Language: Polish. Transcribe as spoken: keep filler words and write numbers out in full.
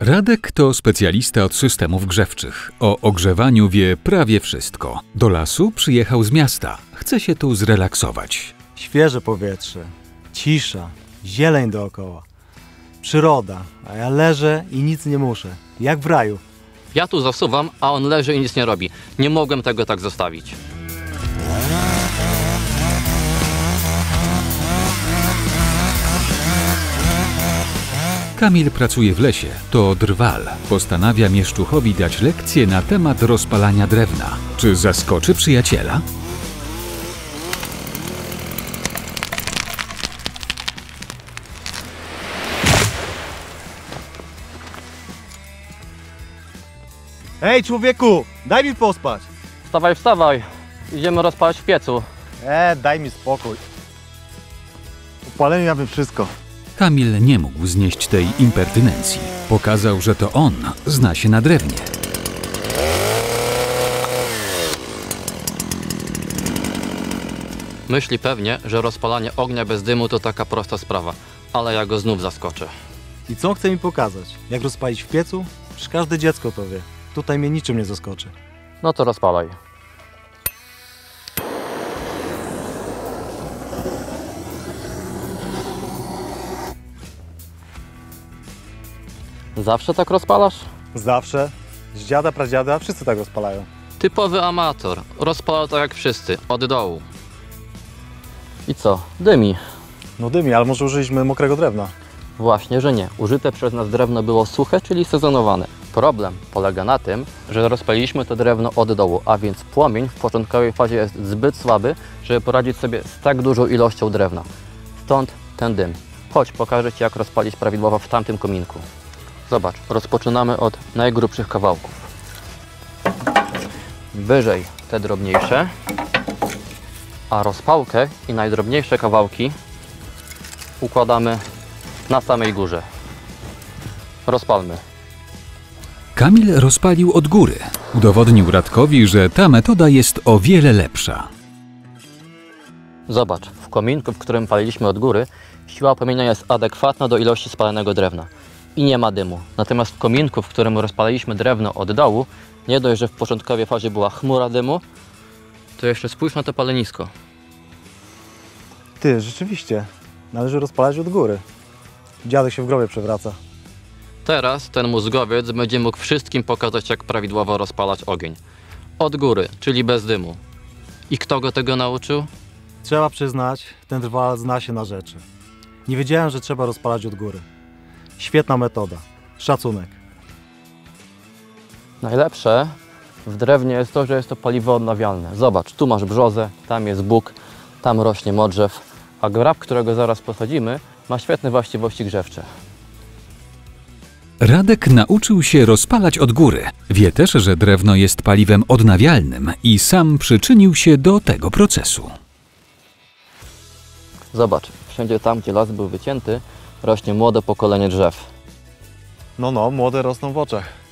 Radek to specjalista od systemów grzewczych. O ogrzewaniu wie prawie wszystko. Do lasu przyjechał z miasta. Chce się tu zrelaksować. Świeże powietrze, cisza, zieleń dookoła, przyroda, a ja leżę i nic nie muszę, jak w raju. Ja tu zasuwam, a on leży i nic nie robi. Nie mogłem tego tak zostawić. Kamil pracuje w lesie, to drwal. Postanawia mieszczuchowi dać lekcję na temat rozpalania drewna. Czy zaskoczy przyjaciela? Ej, człowieku, daj mi pospać. Wstawaj, wstawaj. Idziemy rozpalać w piecu. E, daj mi spokój. Upalenie aby wszystko. Kamil nie mógł znieść tej impertynencji. Pokazał, że to on zna się na drewnie. Myśli pewnie, że rozpalanie ognia bez dymu to taka prosta sprawa, ale ja go znów zaskoczę. I co on chce mi pokazać? Jak rozpalić w piecu? Przecież każde dziecko to wie. Tutaj mnie niczym nie zaskoczy. No to rozpalaj. Zawsze tak rozpalasz? Zawsze. Z dziada, pradziada, wszyscy tak rozpalają. Typowy amator. Rozpala tak jak wszyscy, od dołu. I co? Dymi. No dymi, ale może użyliśmy mokrego drewna. Właśnie, że nie. Użyte przez nas drewno było suche, czyli sezonowane. Problem polega na tym, że rozpaliliśmy to drewno od dołu, a więc płomień w początkowej fazie jest zbyt słaby, żeby poradzić sobie z tak dużą ilością drewna. Stąd ten dym. Chodź, pokażę Ci, jak rozpalić prawidłowo w tamtym kominku. Zobacz, rozpoczynamy od najgrubszych kawałków. Wyżej te drobniejsze, a rozpałkę i najdrobniejsze kawałki układamy na samej górze. Rozpalmy. Kamil rozpalił od góry. Udowodnił Radkowi, że ta metoda jest o wiele lepsza. Zobacz, w kominku, w którym paliliśmy od góry, siła płomienia jest adekwatna do ilości spalonego drewna i nie ma dymu. Natomiast w kominku, w którym rozpaliliśmy drewno od dołu, nie dość, że w początkowej fazie była chmura dymu, to jeszcze spójrz na to palenisko. Ty, rzeczywiście. Należy rozpalać od góry. Dziadek się w grobie przewraca. Teraz ten mózgowiec będzie mógł wszystkim pokazać, jak prawidłowo rozpalać ogień. Od góry, czyli bez dymu. I kto go tego nauczył? Trzeba przyznać, ten drwal zna się na rzeczy. Nie wiedziałem, że trzeba rozpalać od góry. Świetna metoda. Szacunek. Najlepsze w drewnie jest to, że jest to paliwo odnawialne. Zobacz, tu masz brzozę, tam jest bóg, tam rośnie modrzew, a grab, którego zaraz posadzimy, ma świetne właściwości grzewcze. Radek nauczył się rozpalać od góry. Wie też, że drewno jest paliwem odnawialnym i sam przyczynił się do tego procesu. Zobacz, wszędzie tam, gdzie las był wycięty, rośnie młode pokolenie drzew. No, no, młode rosną w oczach.